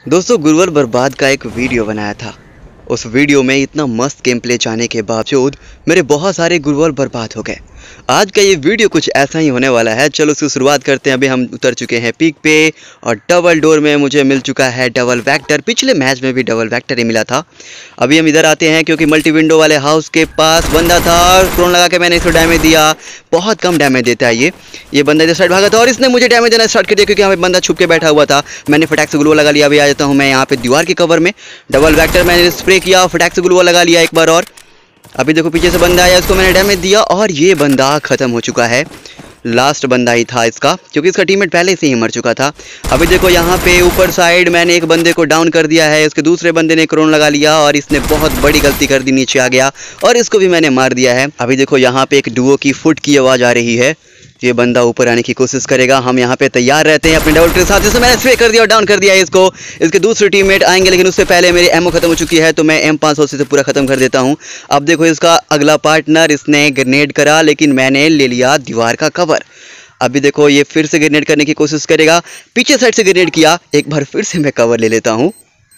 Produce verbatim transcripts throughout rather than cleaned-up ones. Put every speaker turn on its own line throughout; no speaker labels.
दोस्तों गुरुवर बर्बाद का एक वीडियो बनाया था। उस वीडियो में इतना मस्त गेम प्ले जाने के बावजूद मेरे बहुत सारे गुरुवर बर्बाद हो गए। आज का ये वीडियो कुछ ऐसा ही होने वाला है। चलो उसकी शुरुआत करते हैं। अभी हम उतर चुके हैं पीक पे और डबल डोर में मुझे मिल चुका है डबल वेक्टर। पिछले मैच में भी डबल वेक्टर ही मिला था। अभी हम इधर आते हैं क्योंकि मल्टी विंडो वाले हाउस के पास बंदा था और क्रोन लगा के मैंने इसको डैमेज दिया। बहुत कम डैमेज देता है ये ये बंदा इधर साइड भागा था और इसने मुझे डैमेज देना स्टार्ट कर दिया क्योंकि यहाँ पे बंदा छुप के बैठा हुआ था। मैंने फटाक से ग्लू लगा लिया। अभी आ जाता हूँ मैं यहाँ पे दीवार के कवर में। डबल वेक्टर मैंने स्प्रे किया, फटाक से ग्लू लगा लिया एक बार और। अभी देखो पीछे से बंदा आया, उसको मैंने डैमेज दिया और ये बंदा खत्म हो चुका है। लास्ट बंदा ही था इसका क्योंकि इसका टीममेट पहले से ही मर चुका था। अभी देखो यहाँ पे ऊपर साइड मैंने एक बंदे को डाउन कर दिया है। उसके दूसरे बंदे ने क्रोन लगा लिया और इसने बहुत बड़ी गलती कर दी, नीचे आ गया और इसको भी मैंने मार दिया है। अभी देखो यहाँ पे एक डुओ की फुट की आवाज़ आ रही है। ये बंदा ऊपर आने की कोशिश करेगा। हम यहाँ पे तैयार रहते हैं अपने डबल के साथ। जिससे मैंने स्प्रे कर दिया और डाउन कर दिया है इसको। इसके दूसरे टीममेट आएंगे लेकिन उससे पहले मेरी एमओ खत्म हो चुकी है तो मैं एम पाँच सौ से पूरा खत्म कर देता हूँ। अब देखो इसका अगला पार्टनर, इसने ग्रेनेड करा लेकिन मैंने ले लिया दीवार का कवर। अभी देखो ये फिर से ग्रेनेड करने की कोशिश करेगा। पीछे साइड से ग्रेनेड किया, एक बार फिर से मैं कवर ले लेता हूँ।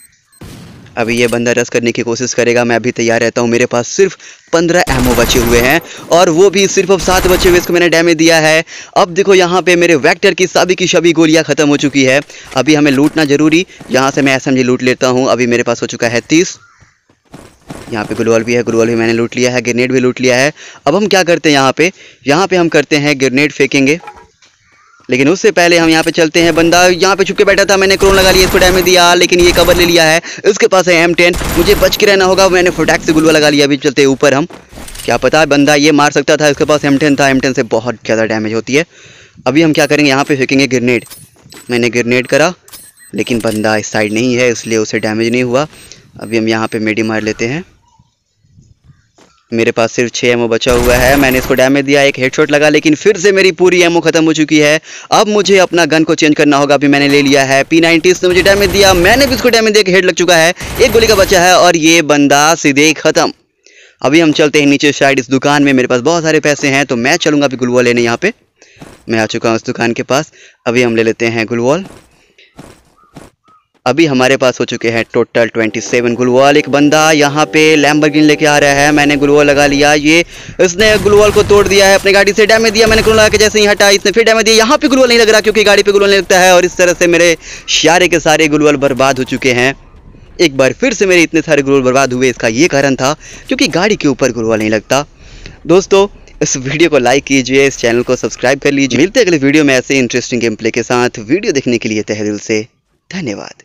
अभी ये बंदा रस करने की कोशिश करेगा। मैं अभी तैयार रहता हूँ। मेरे पास सिर्फ पंद्रह एमओ बचे हुए हैं और वो भी सिर्फ अब सात बचे हुए, इसको मैंने डैमेज दिया है। अब देखो यहाँ पे मेरे वेक्टर की सभी की सभी गोलियाँ खत्म हो चुकी है। अभी हमें लूटना जरूरी। यहाँ से मैं एसएमजी लूट लेता हूँ। अभी मेरे पास हो चुका है तीस। यहाँ पे ग्लूवॉल भी है, ग्लूवॉल भी मैंने लूट लिया है, ग्रेनेड भी लूट लिया है। अब हम क्या करते हैं यहाँ पे यहाँ पे हम करते हैं ग्रेनेड फेंकेंगे, लेकिन उससे पहले हम यहाँ पे चलते हैं। बंदा यहाँ पे छुप के बैठा था, मैंने क्रोन लगा लिया, इसको डैमेज दिया लेकिन ये कवर ले लिया है। इसके पास है एम टेन, मुझे बच के रहना होगा। मैंने फटाक से गुलवा लगा लिया। अभी चलते हैं ऊपर हम, क्या पता बंदा ये मार सकता था। इसके पास एम टेन था, एम टेन से बहुत ज़्यादा डैमेज होती है। अभी हम क्या करेंगे, यहाँ पे फेंकेंगे ग्रेनेड। मैंने ग्रेनेड करा लेकिन बंदा इस साइड नहीं है इसलिए उसे डैमेज नहीं हुआ। अभी हम यहाँ पे मेडी मार लेते हैं। मेरे पास सिर्फ छः एमओ बचा हुआ है। मैंने इसको डैमेज दिया, एक हेडशॉट लगा लेकिन फिर से मेरी पूरी एमओ खत्म हो चुकी है। अब मुझे अपना गन को चेंज करना होगा। अभी मैंने ले लिया है पी नाइंटी, इसने मुझे डैमेज दिया, मैंने भी इसको डैमेज दिया, हेड लग चुका है, एक गोली का बचा है और ये बंदा सीधे खत्म। अभी हम चलते हैं नीचे साइड इस दुकान में। मेरे पास बहुत सारे पैसे हैं तो मैं चलूँगा अभी ग्लूवॉल लेने। यहाँ पे मैं आ चुका हूँ इस दुकान के पास। अभी हम ले लेते हैं ग्लूवॉल। अभी हमारे पास हो चुके हैं टोटल सत्ताईस ग्लूवॉल। एक बंदा यहाँ पे लैम्बोर्गिनी लेके आ रहा है, मैंने ग्लूवॉल लगा लिया। ये इसने ग्लूवॉल को तोड़ दिया है, अपनी गाड़ी से डैमेज दिया। मैंने ग्लूवॉल लगा के जैसे ही हटा इसने फिर डैमेज दिया। यहाँ पे ग्लूवॉल नहीं लग रहा क्योंकि गाड़ी पे ग्लूवॉल नहीं लगता है और इस तरह से मेरे सारे के सारे ग्लूवॉल बर्बाद हो चुके हैं। एक बार फिर से मेरे इतने सारे ग्लूवॉल बर्बाद हुए, इसका ये कारण था क्योंकि गाड़ी के ऊपर ग्लूवॉल नहीं लगता। दोस्तों इस वीडियो को लाइक कीजिए, इस चैनल को सब्सक्राइब कर लीजिए। मिलते हैं अगले वीडियो में ऐसे इंटरेस्टिंग गेम प्ले के साथ। वीडियो देखने के लिए तहे दिल से धन्यवाद।